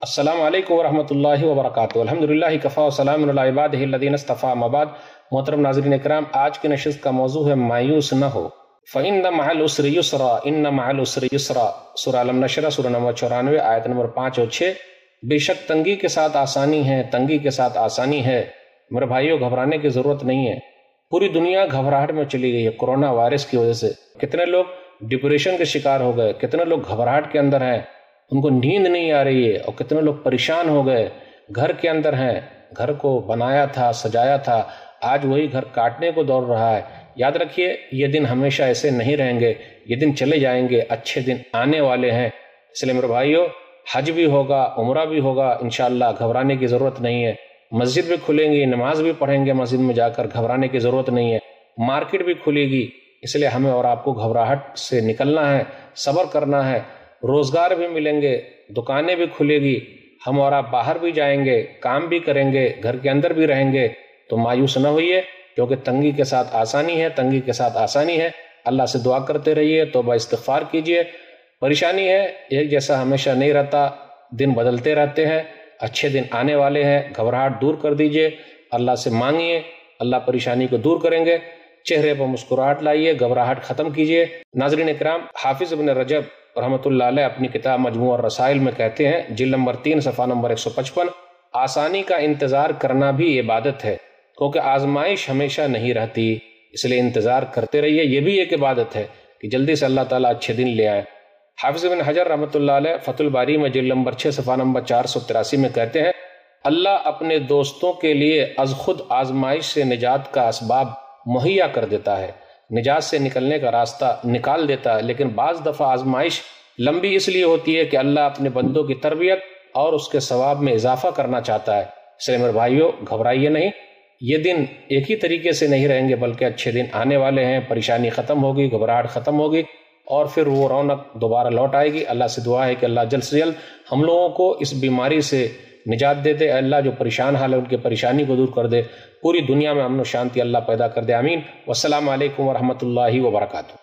السلام علیکم ورحمۃ اللہ وبرکاتہ۔ الحمدللہ کفا وسلام علی عبادہ الذین اصطفیٰ، اما بعد۔ محترم ناظرین کرام، آج کی نشست کا موضوع ہے مایوس نہ ہو۔ فَإِنَّ مَعَ الْعُسْرِ يُسْرًا إِنَّ مَعَ الْعُسْرِ يُسْرًا، سورہ الم نشرہ سورہ نمبر 94 آیت نمبر 5 اور 6۔ بے شک تنگی کے ساتھ آسانی ہے، تنگی کے ساتھ آسانی ہے۔ میرے بھائیوں، گھبرانے کی ضرورت نہیں ہے۔ پوری دنیا گھبراہٹ میں چلی گئی ہے کورونا وائرس کی وجہ سے۔ کتنے لوگ ڈپریشن کے شکار ہو گئے، کتنے لوگ گھبراہٹ کے اندر ہیں، ان کو نیند نہیں آ رہی ہے، اور کتنے لوگ پریشان ہو گئے، گھر کے اندر ہیں، گھر کو بنایا تھا، سجایا تھا، آج وہی گھر کاٹنے کو دوڑ رہا ہے۔ یاد رکھیے، یہ دن ہمیشہ ایسے نہیں رہیں گے، یہ دن چلے جائیں گے، اچھے دن آنے والے ہیں۔ اس لیے میرے بھائیوں، حج بھی ہوگا، عمرہ بھی ہوگا، انشاءاللہ گھبرانے کی ضرورت نہیں ہے۔ مسجد بھی کھلیں گی، نماز بھی پڑھیں گے مسجد میں جا کر، گھبرانے کی ضرورت نہیں ہے۔ مارکیٹ بھی کھلے گی، اس لیے ہمیں اور آپ کو گھبراہٹ سے نکلنا ہے، صبر کرنا ہے۔ روزگار بھی ملیں گے، دکانیں بھی کھلے گی، ہم اور آپ باہر بھی جائیں گے، کام بھی کریں گے، گھر کے اندر بھی رہیں گے۔ تو مایوس نہ ہوئیے، کیونکہ تنگی کے ساتھ آسانی ہے، تنگی کے ساتھ آسانی ہے۔ اللہ سے دعا کرتے رہیے، توبہ استغفار کیجیے۔ پریشانی ہے، ایک جیسا ہمیشہ نہیں رہتا، دن بدلتے رہتے ہیں، اچھے دن آنے والے ہیں۔ گھبراہٹ دور کر دیجیے، اللہ سے مانگیے، اللہ پریشانی کو دور کریں گے۔ چہرے پر مسکراہٹ لائیے، گھبراہٹ ختم کیجیے۔ ناظرین اکرام، حافظ ابن رجب رحمۃ اللہ علیہ اپنی کتاب مجموع الرسائل میں کہتے ہیں، جلد نمبر 3 صفحہ نمبر 155، آسانی کا انتظار کرنا بھی عبادت ہے، کیونکہ آزمائش ہمیشہ نہیں رہتی، اس لیے انتظار کرتے رہیے، یہ بھی ایک عبادت ہے کہ جلدی سے اللہ تعالیٰ اچھے دن لے آئے۔ حافظ ابن حجر رحمۃ اللہ علیہ فتح الباری میں جلد نمبر 6 صفحہ نمبر 483 میں کہتے ہیں، اللہ اپنے دوستوں کے لیے از خود آزمائش سے نجات کا اسباب مہیا کر دیتا ہے، نجات سے نکلنے کا راستہ نکال دیتا ہے، لیکن بعض دفعہ آزمائش لمبی اس لیے ہوتی ہے کہ اللہ اپنے بندوں کی تربیت اور اس کے ثواب میں اضافہ کرنا چاہتا ہے۔ اس لیے میرے بھائیوں، گھبرائیے نہیں، یہ دن ایک ہی طریقے سے نہیں رہیں گے، بلکہ اچھے دن آنے والے ہیں۔ پریشانی ختم ہوگی، گھبراہٹ ختم ہوگی، اور پھر وہ رونق دوبارہ لوٹ آئے گی۔ اللہ سے دعا ہے کہ اللہ جلد سے جلد ہم لوگوں کو اس بیماری سے نجات دے دے، اللہ جو پریشان حال ہے ان کی پریشانی کو دور کر دے، پوری دنیا میں امن و شانتی اللہ پیدا کر دے، آمین۔ والسلام علیکم ورحمۃ اللہ وبرکاتہ۔